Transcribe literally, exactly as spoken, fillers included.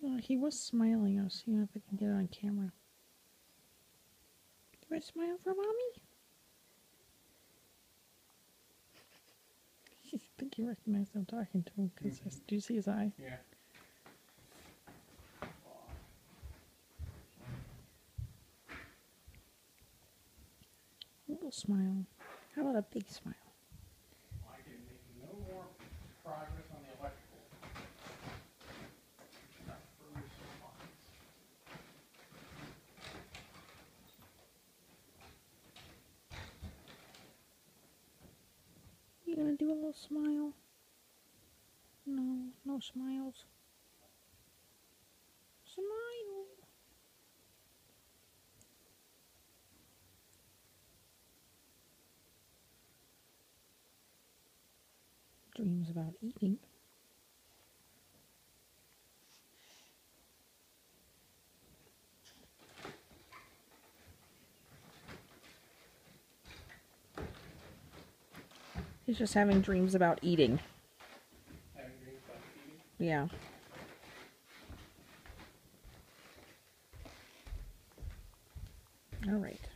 Oh, he was smiling. I was seeing if I can get it on camera. Do I smile for mommy? I think he recognized I'm talking to him because mm-hmm. Do you see his eye? Yeah. A little smile. How about a big smile? I can make no more progress on the electrical. Not further supplies. You gonna do a little smile? No, no smiles. Smile. Dreams about eating. He's just having dreams about eating. Having dreams about eating? Yeah. All right.